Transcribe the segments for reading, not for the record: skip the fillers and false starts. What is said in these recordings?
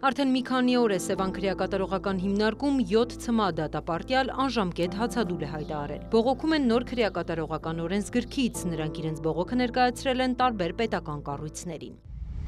Արդեն մի քանի օր է Սևան քրեակատարողական հիմնարկում 7 ՑՄԱ դատապարտյալ անժամկետ հացադուլ է հայտարարել։ Բողոքում են նոր քրեակատարողական օրենսգրքից, նրանք իրենց բողոքը ներկայացրել են տարբեր պետական կառույցներին։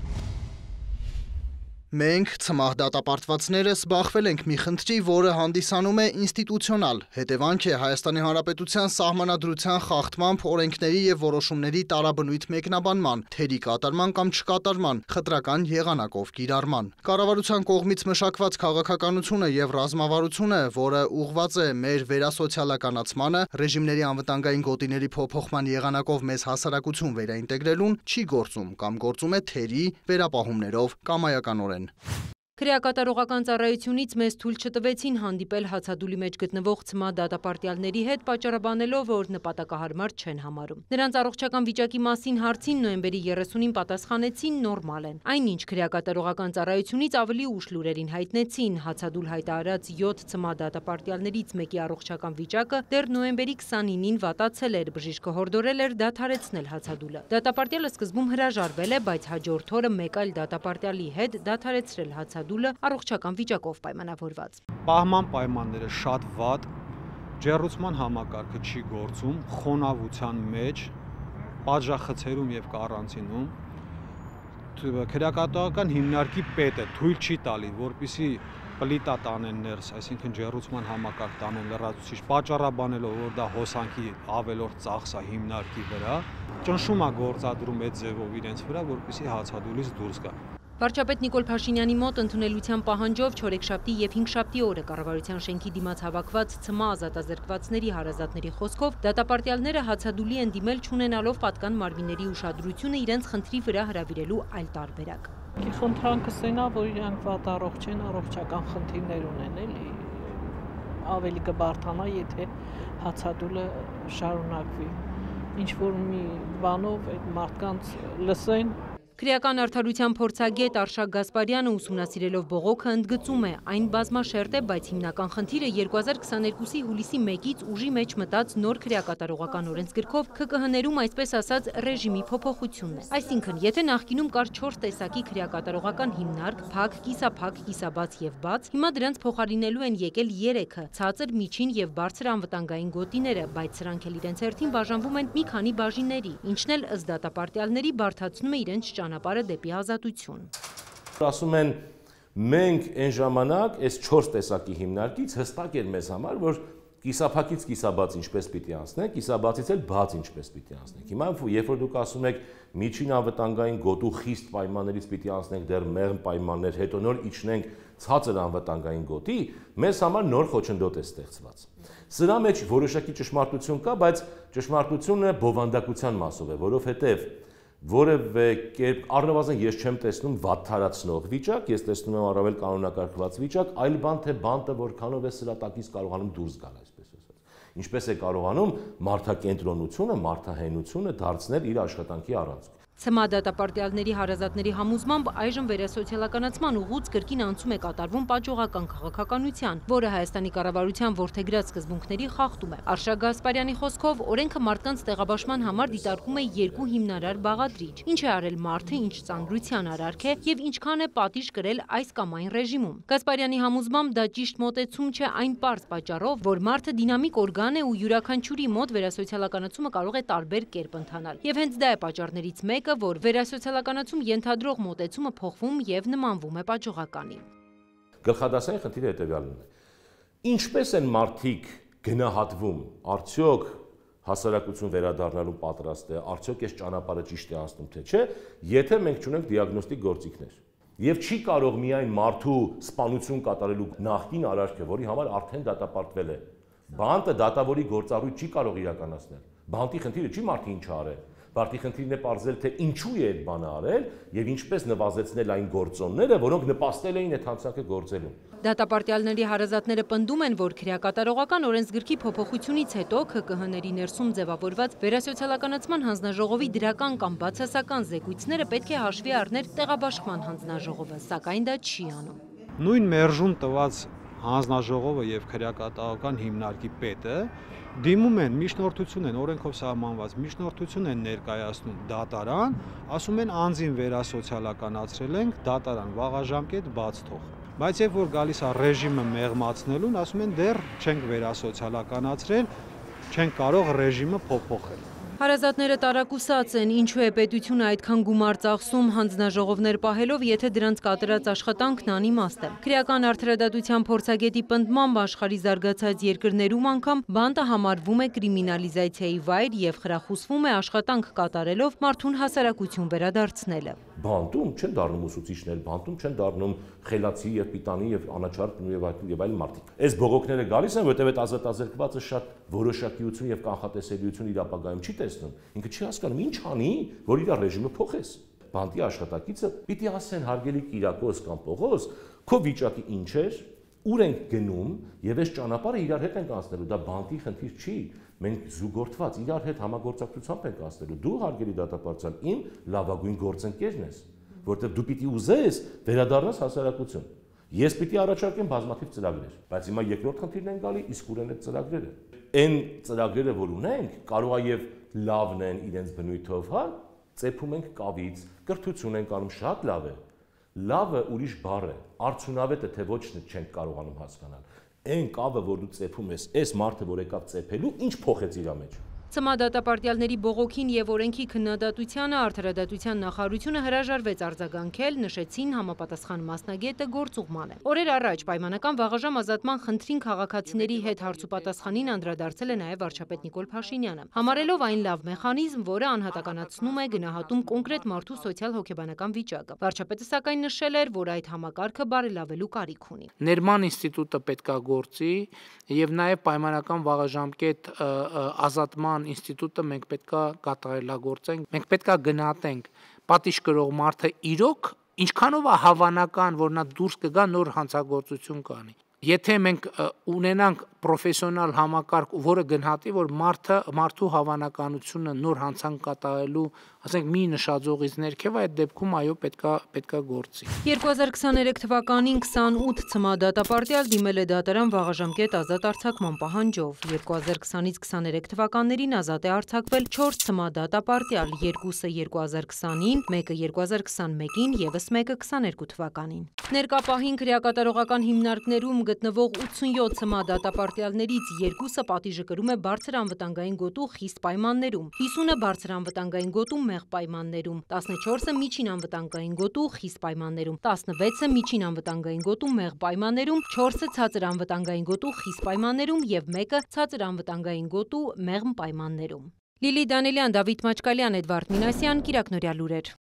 Մենք ՑՄԱՀ դատապարտվածները զբաղվել ենք մի խնդրի, որը հանդիսանում է ինստիտուցիոնալ հետևանք է Հայաստանի Հանրապետության սահմանադրության խախտմամբ օրենքների եւ որոշումների տարաբնույթ մեկնաբանման, թերի կատարման կամ չկատարման, խտրական եղանակով կիրառման։ Կառավարության կողմից մշակված քաղաքականությունը եւ ռազմավարությունը, որը ուղղված է մեր վերասոցիալականացմանը, ռեժիմների անվտանգային գոտիների փոփոխման եղանակով մեզ հասարակություն վերաինտեգրելուն, չի գործում կամ գործում է թերի վերապահումներով կամայականորեն։ Քրեակատարողական ծառայությունից մեզ թույլ չտվեցին հանդիպել հացադուլի մեջ գտնվող ՑՄԱ դատապարտյալների հետ, պատճառաբանելով, որ նպատակահարմար չեն համարում։ Նրանց առողջական վիճակի մասին հարցին նոյեմբերի 30-ին պատասխանեցին նորմալ են։ Այնինչ քրեակատարողական ծառայությունից ավելի ուշ լուրերին հայտնեցին հացադուլ հայտարարած 7 ՑՄԱ դատապարտյալներից մեկի առողջական վիճակը դեռ նոյեմբերի 29-ին վատացել էր, բժիշկը հորդորել էր դադարեցնել հացադուլը։ Դատապարտյալը սկզբում հրաժարվել է, բայց հաջորդ օրը մեկ այլ դատապարտյալի հետ դադարեցրել հացադուլը առողջական վիճակով պայմանավորված։ Պահման պայմանները շատ վատ, ջեռուցման համակարգը չի գործում, խոնավության մեջ, պատժախցերում եւ կարանտինում, քրեակատարողական հիմնարկի պետը թույլ չի տալի, որպեսզի պլիտա տանեն ներս, այսինքն ջեռուցման համակարգ տանեն լրացուցիչ, պատճառաբանելով, որ դա հոսանքի ավելորդ ծախս է հիմնարկի վրա, ճնշում է գործադրում այդ ձևով իրենց վրա, որպեսզի հացադուլից դուրս գա։ Վարչապետ Նիկոլ Փաշինյանի մոտ ընդունելության պահանջով չորեքշաբթի եւ հինգշաբթի օրը կառավարության շենքի դիմաց հավաքված ՑՄԱ ազատազրկվածների հարազատների խոսքով դատապարտյալները հացադուլի են դիմել չունենալով պատկան մարմինների ուշադրությունը իրենց խնդրի վրա հրավիրելու այլ տարբերակ։ Խնդրանքս այն է, որ իրանք վատ առողջ են, առողջական խնդիրներ ունեն, էլի ավելի կբարթանա, եթե հացադուլը շարունակվի։ Ինչ որ մի բանով այդ մարդկանց լսեն։ Քրեական արդարության փորձագետ Արշակ Գասպարյանը ուսումնասիրելով բողոքը ընդգծում է, այն բազմաշերտ է, բայց հիմնական խնդիրը 2022-ի հուլիսի 1-ից ուժի մեջ մտած նոր քրեակատարողական օրենսգրքով ՔԿՀ-ներում այսպես ասած ռեժիմի փոփոխությունն է։ Այսինքն, եթե նախկինում կար 4 տեսակի քրեակատարողական հիմնարկ՝ փակ, կիսափակ, կիսաբաց եւ բաց, հիմա դրանց փոխարինելու են եկել 3-ը՝ ցածր, միջին եւ բարձր անվտանգային գոտիները, բայց սրանք էլ իրենց հերթին բաժանվում են մի քանի բաժինների, ինչն էլ ըստ դատապարտյալների բարդացնում է իրենց ճանապարհը դեպի ազատություն։ Ասում են մենք այն ժամանակ այս 4 տեսակի հիմնարկից հստակ էր մեզ համար, որ կիսափակից կիսաբաց ինչպես պիտի անցնենք, կիսաբացից էլ բաց ինչպես պիտի անցնենք։ Հիմա երբ որ դուք ասում եք միջին անվտանգային գոտու խիստ պայմաններից պիտի անցնենք դեռ մեղմ պայմաններ, հետո նոր իջնենք ցածր անվտանգային գոտի, մեզ համար նոր խոչընդոտ է ստեղծված։ Սրա մեջ որոշակի ճշմարտություն կա, բայց ճշմարտությունը բովանդակության մասով է, որովհետև որևէ կերպ առնվազն ես չեմ տեսնում վատթարացնող վիճակ, ես տեսնում եմ առավել կանոնակարգված վիճակ, այլ բան թե բանտը որքանով է սրա տակից կարողանում դուրս գալ, այսպես ասած։ Ինչպես է կարողանում մարդակենտրոնությունը, մարդահենությունը դարձնել իր աշխատանքի առանցք։ ՑՄԱ դատապարտյալների հարազատների համոզմամբ այժմ վերասոցիալականացման ուղուց կրկին անցում է կատարվում պատժողական քաղաքականության, որը Հայաստանի կառավարության որդեգրած սկզբունքների խախտում է։ Արշակ Գասպարյանի խոսքով օրենքը մարդկանց տեղաբաշխման համար դիտարկում է 2 հիմնարար բաղադրիչ, ինչ է արել մարդը, ինչ ծանրության արարք է եւ ինչքան է պատիժ կրել այս կամ այն ռեժիմում։ Գասպարյանի համոզմամբ դա ճիշտ մոտեցում չէ այն պարզ պատճառով, որ մարդը դինամիկ օրգան է ու յուրաքանչյուրի մոտ վերասոցիալականացումը կարող է տարբեր կերպ ընթանալ։ Եվ հենց դա է պատճառներից մեկը, որ վերասոցիալականացում ենթադրող մոտեցումը փոխվում եւ նմանվում է պատժողականի։ Գլխադասային խնդիրը հետեւյալն է. ինչպես են մարդիկ գնահատվում, արդյոք հասարակություն վերադառնալու պատրաստ է, արդյոք այս ճանապարհը ճիշտ է անցնում թե չէ, եթե մենք չունենք դիագնոստիկ գործիքներ։ Եվ չի կարող միայն մարդու սպանություն կատարելու նախկին արարքը, որի համար արդեն դատապարտվել է, բանտը դատավորի գործառույթ չի կարող իրականացնել։ Բանտի խնդիրը չի մարդը ինչ արել։ Բարտի խնդիրն է պարզել, թե ինչու է այդ բանը արել եւ ինչպես նվազեցնել այն գործոնները, որոնք նպաստել էին այդ հանցանքը գործելուն։ Դատապարտյալների հարազատները պնդում են, որ քրեակատարողական օրենսգրքի փոփոխությունից հետո ՔԿՀ-ների ներսում ձևավորված վերասոցիալականացման հանձնաժողովի դրական կամ բացասական զեկույցները պետք է հաշվի առներ տեղաբաշխման հանձնաժողովը, սակայն դա չի անում։ Նույն մերժում տված հանձնաժողովը եւ քրեակատարական հիմնարկի պետը դիմում են միջնորդություն են օրենքով սահմանված միջնորդություն են ներկայացնում դատարան, ասում են անձին վերասոցիալականացրել ենք, դատարան վաղաժամկետ բաց թող։ Բայց երբ որ գալիս է ռեժիմը մեղմացնելուն, ասում են դեռ չենք վերասոցիալականացրել, չենք կարող ռեժիմը փոփոխել։ Հարազատները տարակուսած են, ինչու է պետությունը այդքան գումար ծախսում հանձնաժողովներ պահելով, եթե դրանց կատարած աշխատանքն անիմաստ է։ Քրեական արդարադատության փորձագետի պնդմամբ աշխարհի զարգացած երկրներում անգամ բանտը համարվում է կրիմինալիզացիայի վայր եւ խրախուսվում է աշխատանք կատարելով մարդուն հասարակություն վերադարձնելը։ Բանտում չեն դառնում ուսուցիչներ, բանտում չեն դառնում խելացի եւ պիտանի եւ անաչառ եւ այլ մարդիկ։ Այս բողոքները գալիս են, որտեղ այդ ազատազրկվածը շատ որոշակիություն եւ կանխատեսելիություն իր ապագայում չի տեսնում։ Ինքը չի հասկանում ինչ անի, որ իր ռեժիմը փոխես։ Բանտի աշխատակիցը պիտի ասեն հարգելի Կիրակոս կամ Պողոս, քո վիճակը ինչ էր, ուր ենք գնում եւ այս ճանապարհը իրար հետ ենք անցնելու, դա բանտի խնդիր չի։ Մենք զուգորդված իրար հետ համագործակցությամբ ենք անցնելու։ Դու հարգելի դատապարտյալ իմ լավագույն գործընկերն ես, որտեղ դու պիտի ուզես վերադառնաս հասարակություն։ Ես պիտի առաջարկեմ բազմաթիվ ծրագրեր, բայց հիմա երկրորդ խնդիրն են գալի իսկուրեն այդ ծրագրերը։ Այն ծրագրերը, որ ունենք, կարող է եւ լավն են իրենց բնույթով, հա, ծեփում ենք կավից, կրթություն ենք անում, շատ լավ է։ Լավը ուրիշ բառ է, արդյունավետը թե ոչ չենք կարողանում հասկանալ։ Այն կավը, որ դու ծեփում ես, այս մարդը, որ եկավ ծեփելու, ինչ փոխեց իր մեջ։ ՑՄ դատապարտյալների բողոքին եւ օրենքի քննադատությանը արդարադատության նախարարությունը հրաժարվեց արձագանքել, նշեցին համապատասխան մասնագետը գործուղման է։ Օրեր առաջ պայմանական վաղաժամ ազատման խնդրին քաղաքացիների հետ հարցուպատասխանին անդրադարձել է նաեւ վարչապետ Նիկոլ Փաշինյանը, համարելով այն լավ մեխանիզմ, որը անհատականացնում է գնահատում կոնկրետ մարդու սոցիալ-հոգեբանական վիճակը։ Վարչապետը սակայն նշել էր, որ այդ համակարգը բարելավելու կարիք ունի։ Ներման ինստիտուտը պետք է գործի եւ նաեւ պայմանական վաղաժամկետ ազատման ինստիտուտը մենք պետքա կատարելագործենք, մենք պետքա գնահատենք պատիժ կրող մարդը իրոք ինչքանով է հավանական, որ նա դուրս կգա նոր հանցագործություն կանի։ Եթե մենք ունենանք պրոֆեսիոնալ համակարգ, որը գնահատի, որ մարդու հավանականությունը նոր հանցանք կատարելու, ասենք մի նշաձողից ներքև այդ դեպքում այո պետքա գործի։ 2023 թվականին 28 ՑՄ դատապարտյալ դիմել է դատարան վաղաժամկետ ազատ արձակման պահանջով։ 2020-ից 23 թվականներին ազատ է արձակվել 4 ՑՄ դատապարտյալ, 2-ը 2020-ին, 1-ը 2021-ին, եւս 1-ը 22 թվականին։ Ներկա պահին քրեակատարողական հիմնարկներում գտնվող 87 ՑՄ դատապարտյալներից 2-ը պատիժը կրում է բարձր անվտանգային գոտու խիստ պայմաններում, 50-ը բարձր անվտանգային գոտու մեղ պայմաններում, 14-ը միջին անվտանգային գոտու խիստ պայմաններում, 16-ը միջին անվտանգային գոտու մեղ պայմաններում, 4-ը ցածր անվտանգային գոտու խիստ պայմաններում եւ 1-ը ցածր անվտանգային գոտու մեղմ պայմաններում։ Լիլի Դանելյան, Դավիթ Մաչկալյան, Էդվարդ Մինասյան, Կիրակնորյա լուրեր։